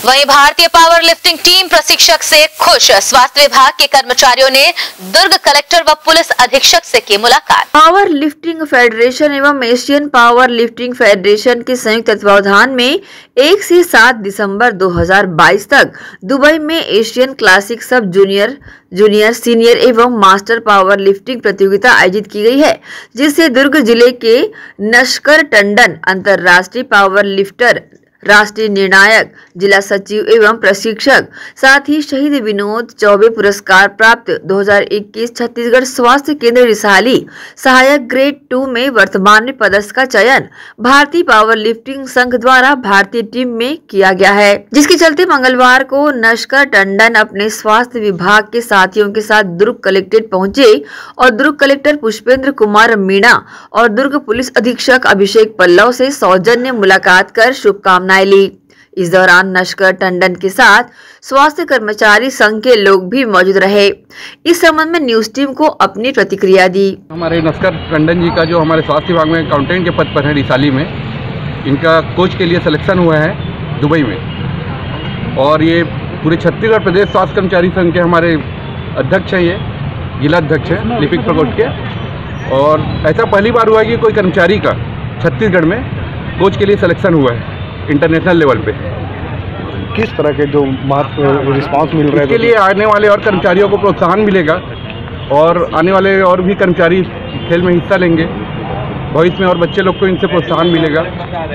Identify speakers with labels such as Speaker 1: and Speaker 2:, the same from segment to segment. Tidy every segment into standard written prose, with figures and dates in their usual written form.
Speaker 1: वहीं भारतीय power lifting team प्रशिक्षक से खुश। स्वास्थ्य विभाग के कर्मचारियों ने दुर्ग कलेक्टर व पुलिस अधीक्षक से की मुलाकात।
Speaker 2: पावर लिफ्टिंग फेडरेशन एवं एशियन पावर लिफ्टिंग फेडरेशन के संयुक्त तत्वावधान में 1 से 7 दिसंबर 2022 तक दुबई में Asian classic sub junior, senior एवं मास्टर पावर लिफ्टिंग प्रतियोगिता आयोजित की गई है, जिससे दुर्ग जिले के नस्कर टंडन अंतर्राष्ट्रीय पावर लिफ्टर, राष्ट्रीय निर्णायक, जिला सचिव एवं प्रशिक्षक, साथ ही शहीद विनोद चौबे पुरस्कार प्राप्त 2021 छत्तीसगढ़ स्वास्थ्य केंद्र रिसाली सहायक ग्रेड 2 में वर्तमान में पदस्थ का चयन भारतीय पावर लिफ्टिंग संघ द्वारा भारतीय टीम में किया गया है, जिसके चलते मंगलवार को नस्कर टंडन अपने स्वास्थ्य विभाग के साथियों के साथ दुर्ग कलेक्ट्रेट पहुंचे और दुर्ग कलेक्टर पुष्पेंद्र कुमार मीणा और दुर्ग पुलिस अधीक्षक अभिषेक पल्लव से सौजन्य मुलाकात कर शुभकामनाएं ली। इस दौरान नस्कर टंडन के साथ स्वास्थ्य कर्मचारी संघ के लोग भी मौजूद रहे। इस संबंध में न्यूज टीम को अपनी प्रतिक्रिया दी।
Speaker 3: हमारे नस्कर टंडन जी का जो हमारे स्वास्थ्य विभाग में अकाउंटेंट के पद पर है रिसाली में, इनका कोच के लिए सिलेक्शन हुआ है दुबई में, और ये पूरे छत्तीसगढ़ प्रदेश स्वास्थ्य कर्मचारी संघ के हमारे अध्यक्ष हैं, ये जिला अध्यक्ष है लिपिक प्रकोष्ठ के। और ऐसा पहली बार हुआ है कि कोई कर्मचारी का छत्तीसगढ़ में कोच के लिए सिलेक्शन हुआ है इंटरनेशनल लेवल पे।
Speaker 4: किस तरह के जो रिस्पांस मिल रहा है
Speaker 3: इसके लिए आने वाले और कर्मचारियों को प्रोत्साहन मिलेगा और आने वाले और भी कर्मचारी खेल में हिस्सा लेंगे भविष्य में, और बच्चे लोग को इनसे प्रोत्साहन मिलेगा।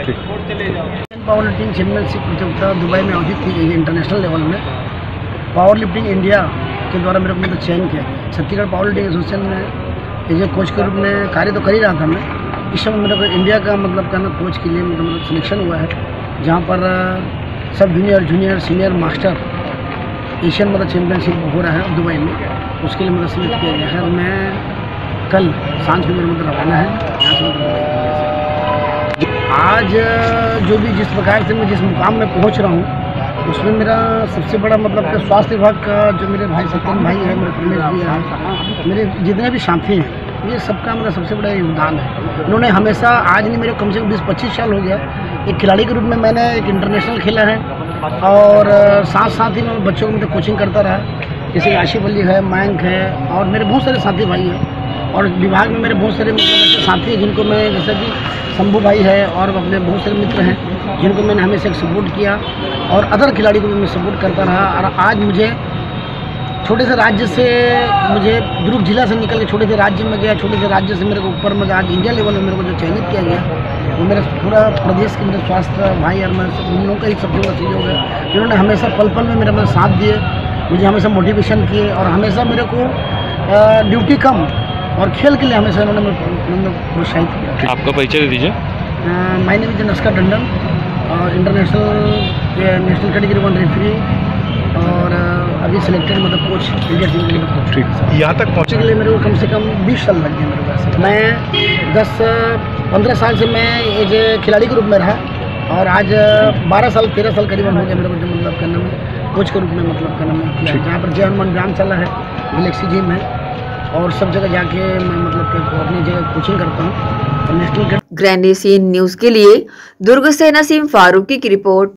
Speaker 5: पावर लिफ्टिंग चैंपियनशिप प्रतियोगिता दुबई में आयोजित की गई इंटरनेशनल लेवल में। पावर लिफ्टिंग इंडिया के द्वारा मेरे को चयन किया गया। छत्तीसगढ़ पावर लिफ्टिंग एसोसिएशन में एज ए कोच के रूप में कार्य तो कर ही रहा था मैं। इस समय मेरे को इंडिया का कोच के लिए मतलब सिलेक्शन हुआ है, जहाँ पर sub junior, senior, master Asian championship हो रहा है दुबई में। उसके लिए सिलेक्ट किया गया है और मैं कल सांझ को मेरा रवाना है यहाँ से। आज जो भी जिस प्रकार से मैं जिस मुकाम में पहुँच रहा हूँ, उसमें मेरा सबसे बड़ा स्वास्थ्य विभाग का जो मेरे भाई सत्यन भाई है, मेरे प्रमेश भैया है, मेरे जितने भी साथी हैं, ये सबका मेरा सबसे बड़ा योगदान है। उन्होंने हमेशा, आज नहीं मेरे कम से कम 20-25 साल हो गया, एक खिलाड़ी के रूप में मैंने एक इंटरनेशनल खेला है और साथ ही मैं बच्चों को कोचिंग करता रहा। जैसे आशिफ अली है, मयंक है और मेरे बहुत सारे साथी भाई हैं। और विभाग में मेरे बहुत सारे साथी हैं जिनको मैं, जैसे कि शंभू भाई है और अपने बहुत सारे मित्र हैं जिनको मैंने हमेशा सपोर्ट किया, और अदर खिलाड़ी को भी मैं सपोर्ट करता रहा। और आज मुझे छोटे से राज्य से, मुझे दुर्ग जिला से निकल के छोटे से राज्य में गया, छोटे से राज्य से मेरे को ऊपर में आज इंडिया लेवल में मेरे को जो चयनित किया गया, वो मेरा पूरा प्रदेश के मेरे स्वास्थ्य भाई और मैं उन लोगों का ही सबसे बड़ा सहयोग है, जिन्होंने हमेशा पल पल में मेरा साथ दिए, मुझे हमेशा मोटिवेशन किए और हमेशा मेरे को ड्यूटी कम और खेल के लिए हमेशा उन्होंने प्रोत्साहित किया।
Speaker 4: आपका परिचय दे दीजिए।
Speaker 5: My name is Naskar Tandon और नेशनल कैटेगरी 1 रेफरी और अभी सिलेक्टेड कोच इंडिया टीम के लिए।
Speaker 4: ठीक, यहाँ तक
Speaker 5: पहुँचने के लिए मेरे को कम से कम 20 साल लग गए मेरे पास। मैं 10-15 साल से मैं एज ए खिलाड़ी के रूप में रहा और आज 12-13 साल करीबन हो गया मेरे को करने में, कोच के रूप में करने में किया। जहाँ पर जय हनुमान व्यायामशाला है, गैलेक्सी जिम है और सब जगह जाके मैं अपनी जगह कोचिंग करता हूँ। नेशनल
Speaker 2: ग्रैंड एशियन न्यूज के लिए दुर्ग से नसीम फारूकी की रिपोर्ट।